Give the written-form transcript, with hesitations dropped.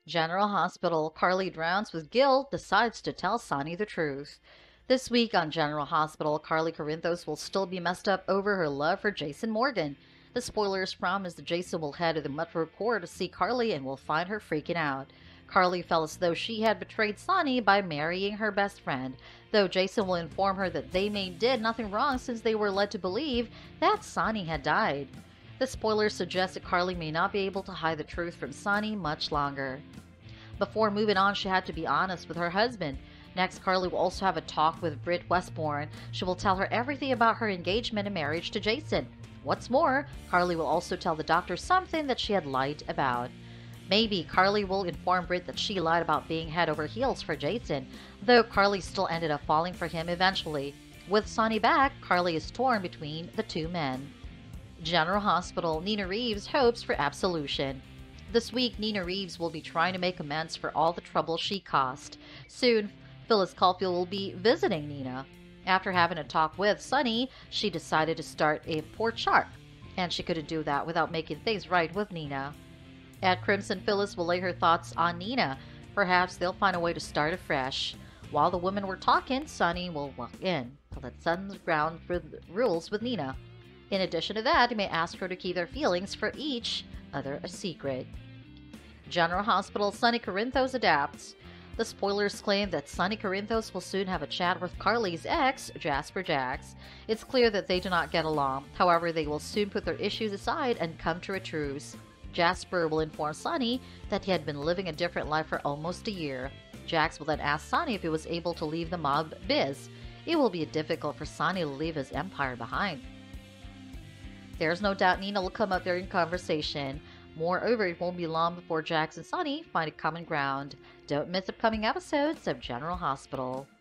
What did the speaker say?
General Hospital, Carly drowns with guilt, decides to tell Sonny the truth. This week on General Hospital, Carly Corinthos will still be messed up over her love for Jason Morgan. The spoilers promise that Jason will head to the Metro Court to see Carly and will find her freaking out. Carly felt as though she had betrayed Sonny by marrying her best friend, though Jason will inform her that did nothing wrong since they were led to believe that Sonny had died. The spoilers suggest that Carly may not be able to hide the truth from Sonny much longer. Before moving on, she had to be honest with her husband. Next, Carly will also have a talk with Britt Westbourne. She will tell her everything about her engagement and marriage to Jason. What's more, Carly will also tell the doctor something that she had lied about. Maybe Carly will inform Britt that she lied about being head over heels for Jason, though Carly still ended up falling for him eventually. With Sonny back, Carly is torn between the two men. General Hospital, Nina Reeves hopes for absolution. This week, Nina Reeves will be trying to make amends for all the trouble she caused. Soon, Phyllis Caulfield will be visiting Nina. After having a talk with Sonny, she decided to start a pork chart, and she couldn't do that without making things right with Nina. At Crimson, Phyllis will lay her thoughts on Nina. Perhaps they'll find a way to start afresh. While the women were talking, Sonny will walk in to let Sun's ground rules with Nina. In addition to that, he may ask her to keep their feelings for each other a secret. General Hospital, Sonny Corinthos adapts. The spoilers claim that Sonny Corinthos will soon have a chat with Carly's ex, Jasper Jax. It's clear that they do not get along. However, they will soon put their issues aside and come to a truce. Jasper will inform Sonny that he had been living a different life for almost a year. Jax will then ask Sonny if he was able to leave the mob biz. It will be difficult for Sonny to leave his empire behind. There's no doubt Nina will come up during conversation. Moreover, it won't be long before Jax and Sonny find a common ground. Don't miss upcoming episodes of General Hospital.